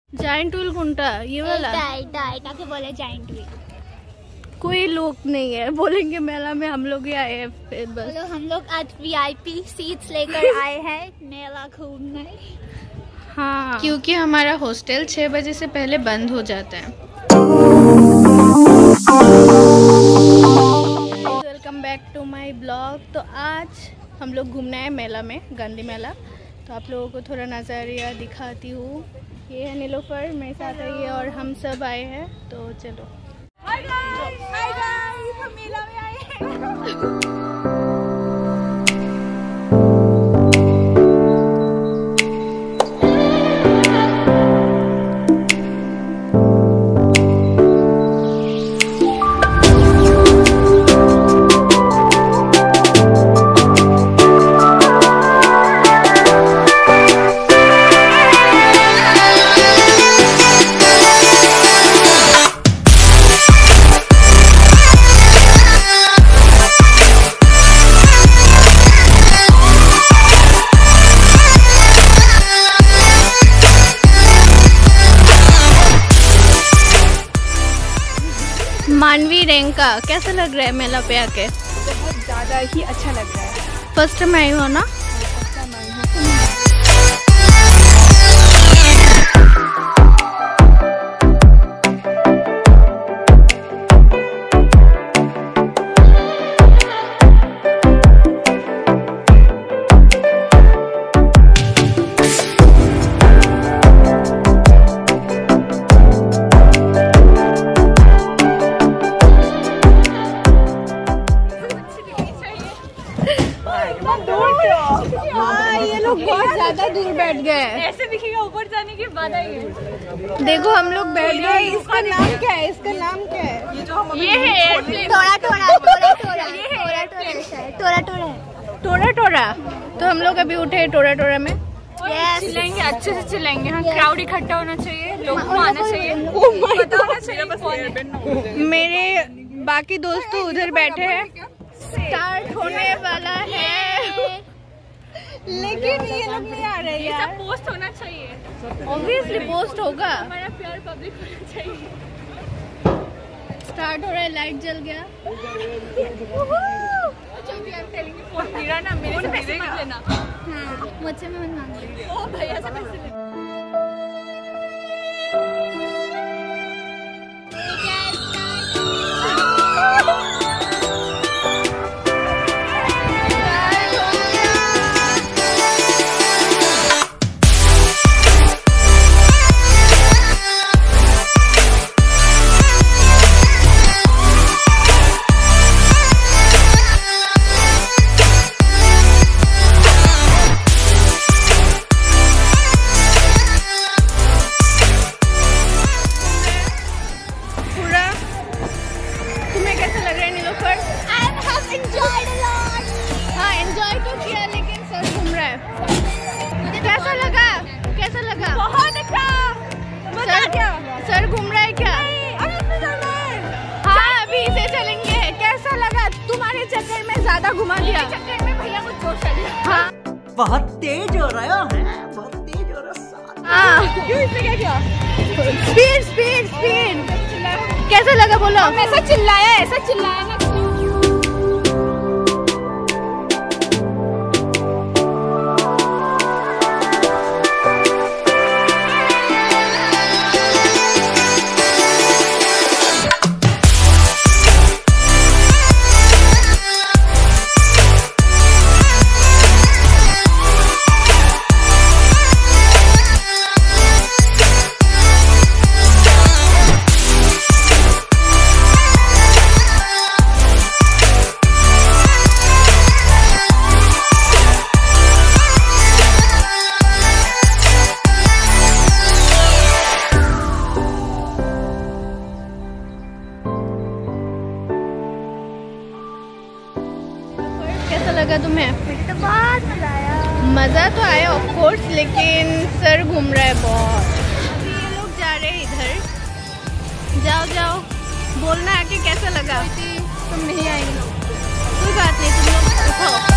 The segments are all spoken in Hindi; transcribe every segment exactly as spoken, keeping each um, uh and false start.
जाइंट व्हील कुंटा ये वाला ताकि बोले जाइंट व्हील। कोई लोग नहीं है, बोलेंगे मेला में हम लोग ही आए हैं फिर बस। तो हम लोग आज वीआईपी सीट्स लेकर आए हैं मेला घूमने। हाँ, क्योंकि हमारा हॉस्टल छह बजे से पहले बंद हो जाता है। Welcome back to my blog. तो आज हम लोग घूमना है मेला में, गांधी मेला। तो आप लोगों को थोड़ा नज़ारिया दिखाती हूँ। ये है नीलोफर, मेरे साथ है ये, और हम सब आए हैं। तो चलो। हाय गाइस, हाय गाइस, हम मेला में आए हैं। मानवी रैंक का कैसा लग रहा है मेला पे आके? बहुत ज़्यादा ही अच्छा लग रहा है। फर्स्ट टाइम आई हो ना? ये लोग बहुत ज्यादा दूर बैठ गए। ऐसे दिखेगा ऊपर जाने के बाद आएंगे। देखो हम लोग बैठ गए। इसका नाम क्या है? इसका नाम क्या है? ये जो हम ये है एयरप्लेन। टोरा टोरा टोरा टोरा ये है टोरा टोरा टोरा टोरा। तो हम लोग अभी उठे टोरा टोरा में। चिल्लाएंगे, अच्छे से चिल्लाएंगे। हाँ, क्राउड इकट्ठा होना चाहिए, लोगों को आना चाहिए, पता होना चाहिए। मेरे बाकी दोस्त तो उधर बैठे हैं। स्टार्ट होने वाला है, लेकिन ये लोग नहीं आ रहे ये यार। सब पोस्ट होना चाहिए। ऑब्वियसली पोस्ट होगा। हमारा प्यार पब्लिक होना चाहिए। स्टार्ट हो रहा है, लाइट जल गया। फोन गिरा ना, मेरे से पैसे मत लेना। हाँ, मुझसे मैं मत मांग। ओ भैया से पैसे ले। हाँ, एंजॉय तो किया, लेकिन सर घूम रहा है। कैसा लगा? कैसा लगा? बहुत अच्छा। सर क्या? सर घूम रहा है क्या? हाँ, अभी इसे चलेंगे। कैसा लगा? तुम्हारे चक्कर में ज्यादा घुमा दिया। चक्कर में भैया को जोश आ गया। हाँ, बहुत तेज हो रहा है, बहुत तेज हो रहा है। हाँ, क्यों इसने क्या किया? Speed speed speed. कैसा लगा बोलो? ऐसा चिल्लाया, ऐसा चिल्लाया ना। कैसा लगा तुम्हें? तो बहुत मजा आया। मज़ा तो आया ऑफ कोर्स, लेकिन सर घूम रहा है बहुत। अभी ये लोग जा रहे हैं इधर। जाओ जाओ, बोलना आके कैसा लगा। तुम नहीं आएंगे। कोई बात नहीं, तुम लोग उठाओ।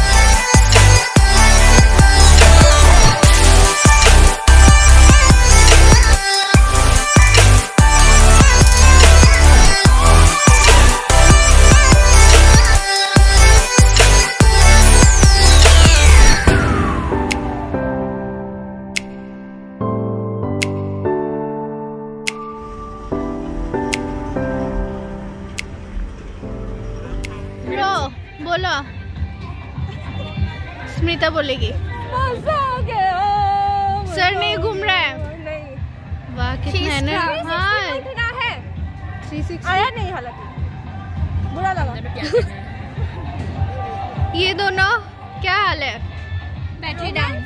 बोलो, स्मिता बोलेगी। मजा आ गया। सर नहीं घूम रहा है। नहीं। वाह कितना है ना। हाँ उठना है। थ्री सिक्सटी आया नहीं हालांकि बुरा लगा। ये दोनों क्या हाल है? बैठे डांस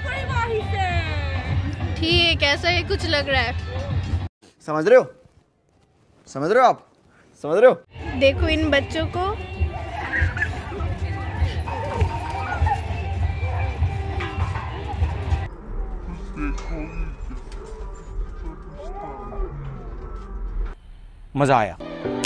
ठीक ऐसा ही कुछ लग रहा है। समझ रहे हो? समझ रहे हो आप? समझ रहे हो? देखो इन बच्चों को। मजा आया।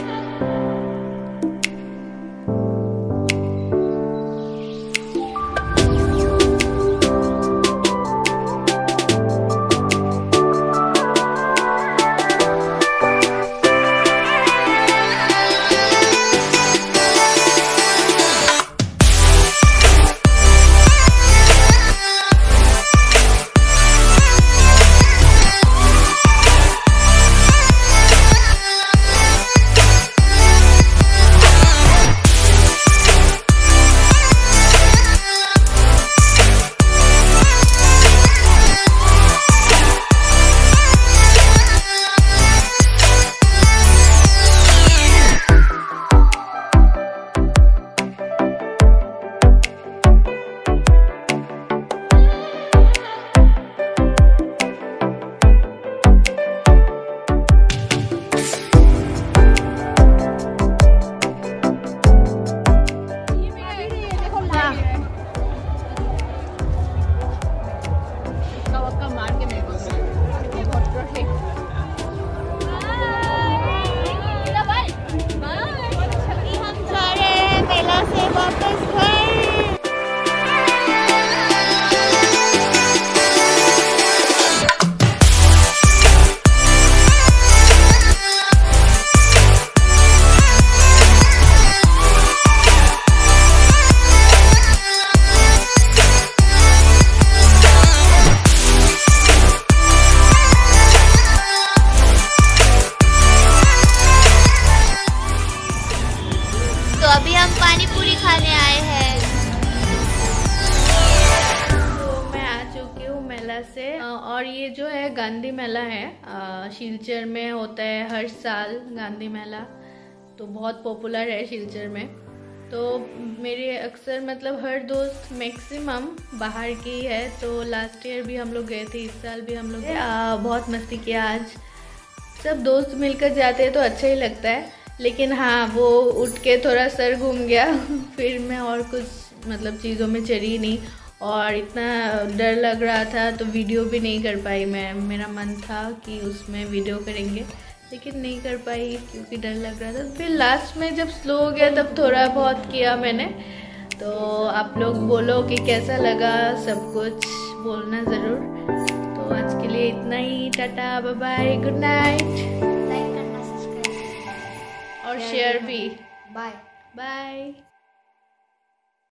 अभी हम पानी पूरी खाने आए हैं। तो मैं आ चुकी हूँ मेला से। और ये जो है गांधी मेला है, शिलचर में होता है हर साल गांधी मेला। तो बहुत पॉपुलर है शिलचर में। तो मेरे अक्सर मतलब हर दोस्त मैक्सिमम बाहर की है। तो लास्ट ईयर भी हम लोग गए थे, इस साल भी हम लोग गए। बहुत मस्ती किया आज। सब दोस्त मिलकर जाते हैं तो अच्छा ही लगता है। लेकिन हाँ वो उठ के थोड़ा सर घूम गया फिर मैं और कुछ मतलब चीज़ों में चली नहीं। और इतना डर लग रहा था तो वीडियो भी नहीं कर पाई मैं। मेरा मन था कि उसमें वीडियो करेंगे लेकिन नहीं कर पाई क्योंकि डर लग रहा था। फिर लास्ट में जब स्लो हो गया तब थोड़ा बहुत किया मैंने। तो आप लोग बोलो कि कैसा लगा, सब कुछ बोलना ज़रूर। तो आज के लिए इतना ही। Tata bye bye, good night. और शेयर भी। Bye bye.